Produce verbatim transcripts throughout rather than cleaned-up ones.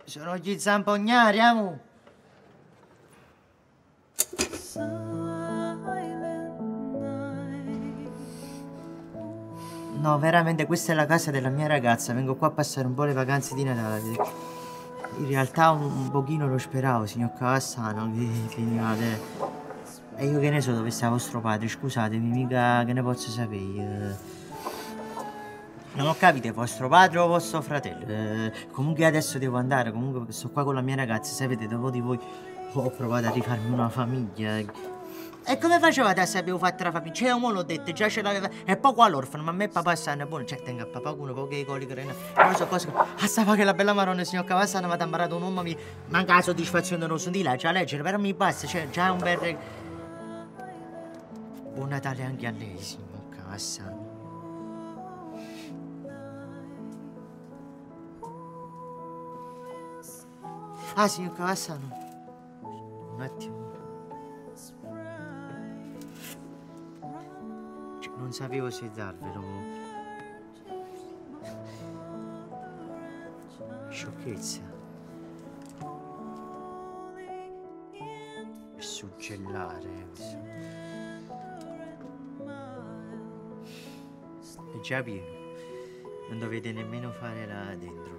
Sono gli zampognari, amo. No, veramente, questa è la casa della mia ragazza. Vengo qua a passare un po' le vacanze di Natale. In realtà un, un pochino lo speravo, signor Cavassano, che finiate. E io che ne so dove sta vostro padre, scusatemi, mica che ne posso sapere. Non ho capito, vostro padre o vostro fratello. Eh, comunque adesso devo andare, comunque sto qua con la mia ragazza, sapete, dopo di voi ho provato a rifarmi una famiglia. E come facevate a sapere che ho fatto la famiglia? Cioè, io l'ho detto, già ce l'aveva. E poi qua l'orfano, ma a me papà sta buono, cioè tenga a papà con poche coli che non so cosa. A sapere che la bella maronna signor Cavassano mi ha imparato un uomo, mi manca la soddisfazione non so di là, già leggere, però mi basta, cioè già è un bel regalo. Buon Natale anche a lei, signor Cavassano. Ah, signor Cavassano. Un attimo. Cioè, non sapevo se darvelo. Sciocchezza. Per suggellare. È già pieno. Non dovete nemmeno fare là dentro.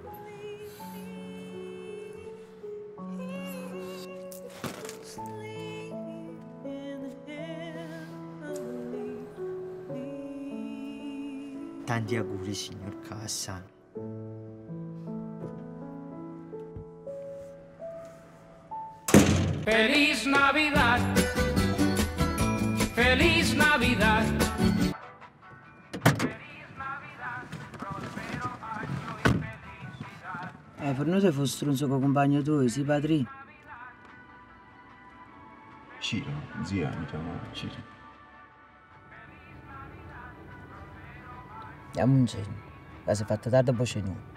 Tanti auguri, signor Cavassano. Feliz Navidad, Feliz Navidad. Eh, per noi sei fosse stronzo con compagno tuo, sì, padri? Ciro, zia, mi chiamo Ciro. Diamo un segno. La si è fatta tardi e poi c'è nuovo.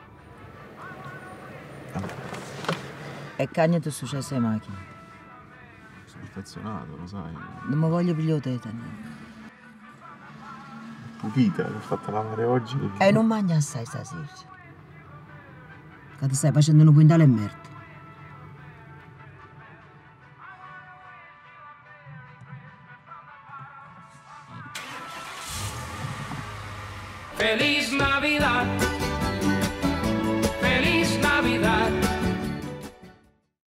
E cagna ti è successo alle macchine? Sono affezionato, lo sai. Non mi voglio pigliare tetano. Pupita, l'ho fatta lavare oggi. E non mangia assai stasera. Che ti stai facendo un quintale e merda.